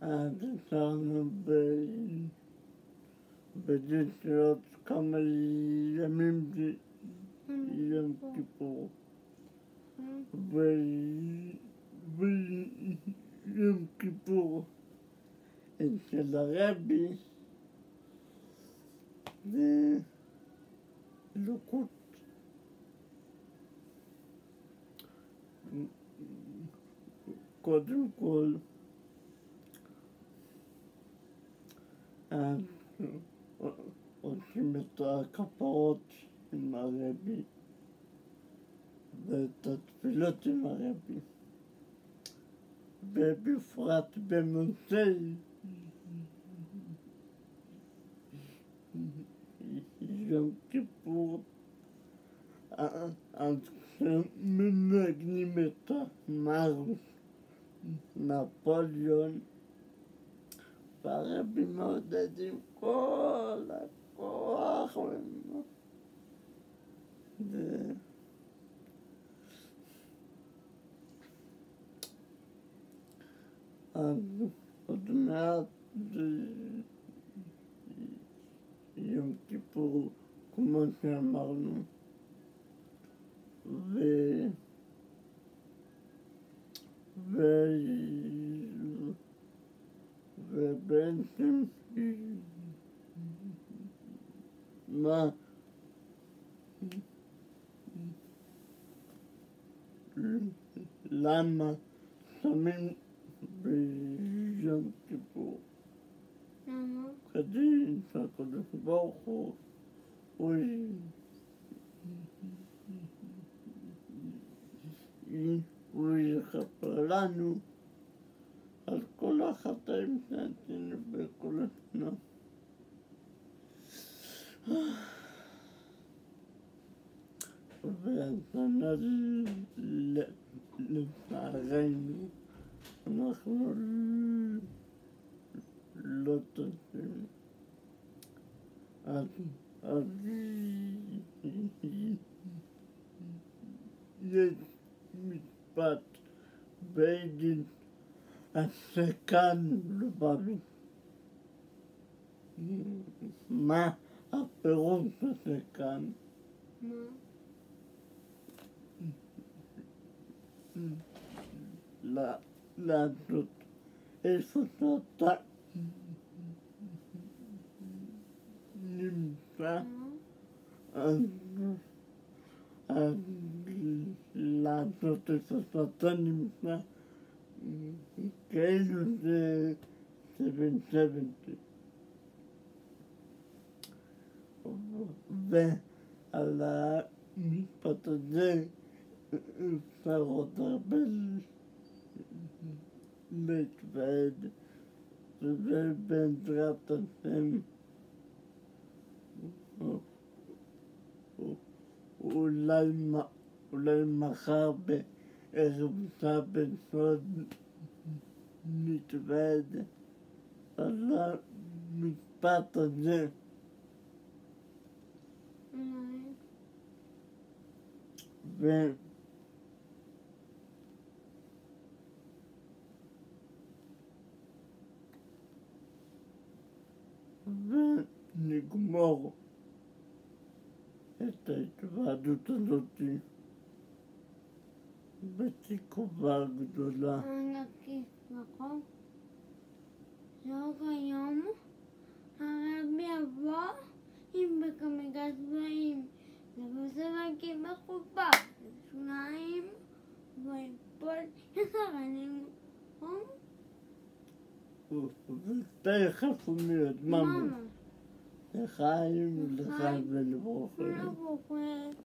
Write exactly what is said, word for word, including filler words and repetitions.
אז ישבנו בדרך עוד כמה ימים ביום כיפור. ביום כיפור אצל הרבי זה לוקות. קודם כל, עושים את הכפרות עם הרבי ואת התפילות עם הרבי, ובפרט במוצאי יום כיפור, אז כשמנגנים את המרש נפוליאון, והרבי מעודד עם כל הכוח ממנו. ו... אז עוד מעט יום כיפור, כמו שאמרנו, ו... ו... ובעצם מה למה שמים ביום כיפור? למה? כדי שהקדוש ברוך הוא הוא יכפר לנו על כל החטאים שעשינו בכל השנה. והשנה לצערנו אנחנו לא טובים. אז יש משפט ביידיש, הסקן לבבי. מה הפירוש הסקן? מה? לעשות איפה שאתה נמצא, אז לעשות איפה שאתה נמצא, כאילו זה שבע שבעים. ועל המשפט הזה אפשר עוד הרבה להתוועד, ובעזרת השם אולי מחר בערב שבת עוד נתוועד על המשפט הזה. ו... ונגמור את ההתוועדות הזאת בתקווה גדולה. ענקית, נכון? לא היום הרבי יבוא עם בכמה צבעים, לבוס רגיל מחובר, שניים ויפול יחרנים, נכון? ותכף הוא מיד, מאמה. לחיים, לחיים ולברוכות.